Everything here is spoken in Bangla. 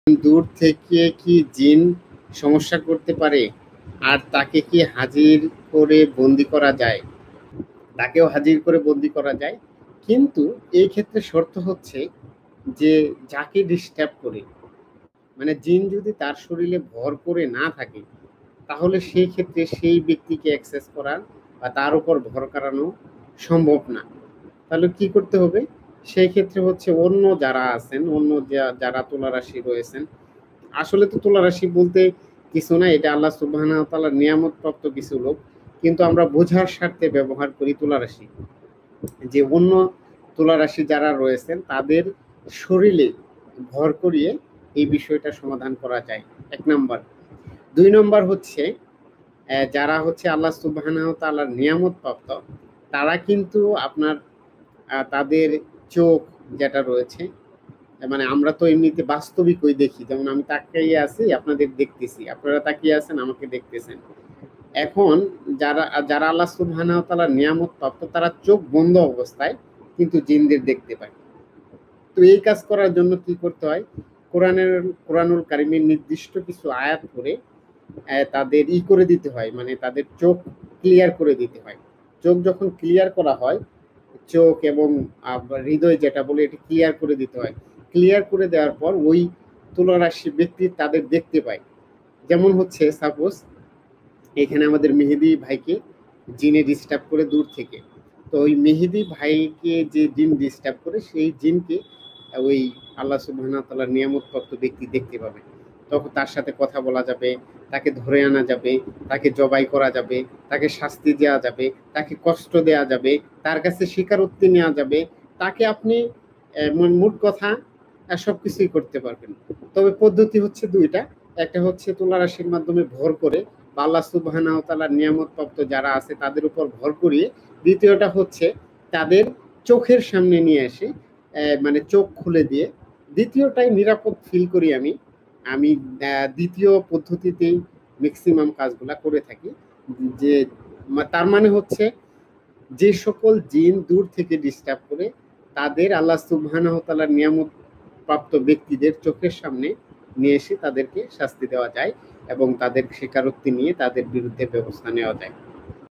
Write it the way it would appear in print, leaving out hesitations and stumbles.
দূর থেকে কি জিন সমস্যা করতে পারে? আর তাকে কি হাজির করে বন্দি করা যায়? তাকেও হাজির করে বন্দি করা যায়, কিন্তু এই ক্ষেত্রে শর্ত হচ্ছে যে যাকে ডিস্টার্ব করে, মানে জিন যদি তার শরীরে ভর করে না থাকে, তাহলে সেই ক্ষেত্রে সেই ব্যক্তিকে অ্যাক্সেস করার বা তার উপর ভর করানো সম্ভব না। তাহলে কি করতে হবে? সেই ক্ষেত্রে হচ্ছে অন্য যারা আছেন, অন্য যারা তুলা রাশি রয়েছেন, আসলে তো তুলা রাশি বলতে কিছু না, এটা আল্লাহ সুবহানাহু ওয়া তাআলার নিয়ামত প্রাপ্ত কিছু লোক, কিন্তু আমরা বোঝার স্বার্থে ব্যবহার করি তুলা রাশি, যে অন্য তুলা রাশি যারা রয়েছেন তাদের শরীরে ভর করিয়ে এই বিষয়টা সমাধান করা যায়, এক নাম্বার। ২ নম্বর হচ্ছে যারা হচ্ছে আল্লাহ সুবহানাহু ওয়া তাআলার নিয়ামত প্রাপ্ত, তারা কিন্তু আপনার তাদের চোখ যেটা রয়েছে, মানে আমরা তো এমনিতে বাস্তবিকই দেখি, যেমন আমি তাকিয়ে আছি, আপনাদের দেখতেছি, আপনারা তাকিয়ে আছেন, আমাকে দেখতেছেন। এখন যারা যারা আল্লাহ সুবহানাহু ওয়া তাআলার নিয়ামত প্রাপ্ত, তারা চোখ বন্ধ অবস্থায় কিন্তু জিনদের দেখতে পায়। তো এই কাজ করার জন্য কি করতে হয়? কোরআনুল কারিমের নির্দিষ্ট কিছু আয়াত করে তাদের করে দিতে হয়, মানে তাদের চোখ ক্লিয়ার করে দিতে হয়। চোখ যখন ক্লিয়ার করা হয়, চোখ এবং হৃদয় যেটা বলে, এটা ক্লিয়ার করে দিতে হয়। ক্লিয়ার করে দেওয়ার পর ওই তুলারাশি ব্যক্তি তাদের দেখতে পায়। যেমন হচ্ছে সাপোজ এখানে আমাদের মেহেদি ভাইকে জিনে ডিস্টার্ব করে দূর থেকে, তো ওই মেহেদি ভাইকে যে জিন ডিস্টার্ব করে, সেই জিনকে ওই আল্লাহ সুবহানাহু ওয়া তাআলার নিয়ামতপ্রাপ্ত ব্যক্তি দেখতে পাবে। তখন তার সাথে কথা বলা যাবে, তাকে ধরে আনা যাবে, তাকে জবাই করা যাবে, তাকে শাস্তি দেওয়া যাবে, তাকে কষ্ট দেওয়া যাবে, তার কাছে স্বীকারোক্তি নেওয়া যাবে, তাকে আপনি মোট কথা সবকিছুই করতে পারবেন। তবে পদ্ধতি হচ্ছে দুইটা। একটা হচ্ছে তুলা রাশির মাধ্যমে ভর করে বা আল্লাহ সুবহানাহু ওয়া তাআলার নিয়ামতপ্রাপ্ত যারা আছে তাদের উপর ভর করিয়ে, দ্বিতীয়টা হচ্ছে তাদের চোখের সামনে নিয়ে এসে মানে চোখ খুলে দিয়ে, দ্বিতীয়টাই নিরাপদ ফিল করি আমি। আমি দ্বিতীয় পদ্ধতিতেই ম্যাক্সিমাম কাজগুলা করে থাকি। যে তার মানে হচ্ছে যে সকল জিন দূর থেকে ডিস্টার্ব করে, তাদের আল্লাহ সুবহানাহু ওয়া তাআলার নিয়ামত প্রাপ্ত ব্যক্তিদের চোখের সামনে নিয়ে এসে তাদেরকে শাস্তি দেওয়া যায় এবং তাদের স্বীকারোক্তি নিয়ে তাদের বিরুদ্ধে ব্যবস্থা নেওয়া যায়।